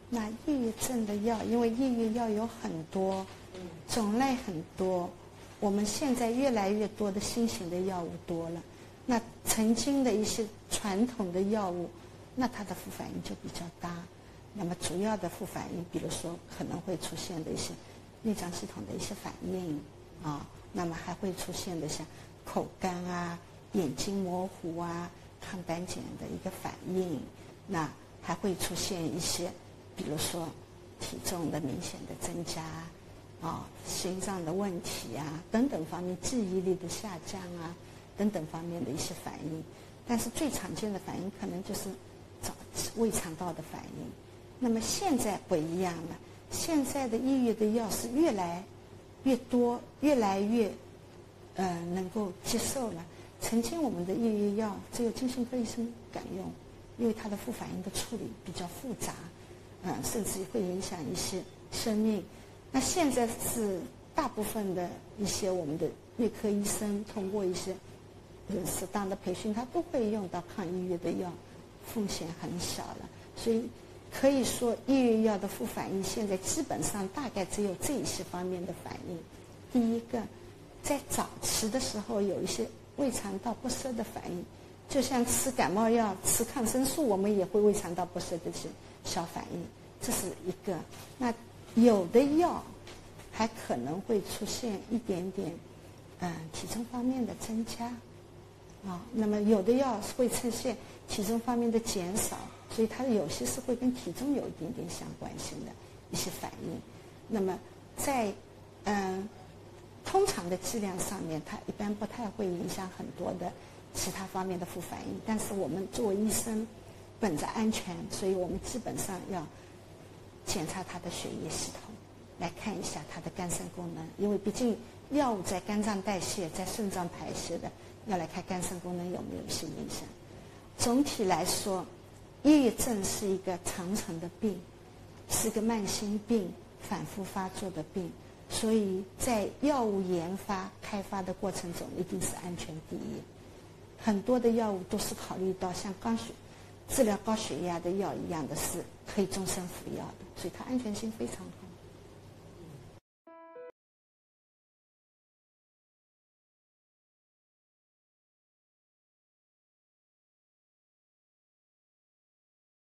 那抑郁症的药，因为抑郁药有很多，种类很多，我们现在越来越多的新型的药物多了。那曾经的一些传统的药物，那它的副反应就比较大。那么主要的副反应，比如说可能会出现的一些内脏系统的一些反应啊，那么还会出现的像口干啊、眼睛模糊啊、抗胆碱的一个反应，那还会出现一些，比如说体重的明显的增加啊、心脏的问题啊等等方面，记忆力的下降啊等等方面的一些反应。但是最常见的反应可能就是胃肠道的反应。那么现在不一样了，现在的抑郁的药是越来越多，越来越能够接受了。曾经我们的抑郁药只有精神科医生敢用，因为它的副反应的处理比较复杂，甚至会影响一些生命。那现在是大部分的一些我们的内科医生通过一些适当的培训，他都会用到抗抑郁的药，风险很小了。所以可以说，抑郁药的副反应现在基本上大概只有这一些方面的反应。第一个，在早期的时候有一些胃肠道不适的反应，就像吃感冒药、吃抗生素，我们也会胃肠道不适的这些小反应，这是一个。那有的药还可能会出现一点点体重方面的增加那么有的药会出现体重方面的减少，所以它有些是会跟体重有一点点相关性的一些反应。那么在通常的剂量上面，它一般不太会影响很多的其他方面的副反应。但是我们作为医生，本着安全，所以我们基本上要检查它的血液系统，来看一下它的肝肾功能，因为毕竟药物在肝脏代谢、在肾脏排泄的，要来看肝肾功能有没有一些影响。总体来说，抑郁症是一个长程的病，是个慢性病，反复发作的病，所以在药物研发开发的过程中，一定是安全第一。很多的药物都是考虑到像治疗高血压的药一样的，是可以终身服药的，所以它安全性非常好。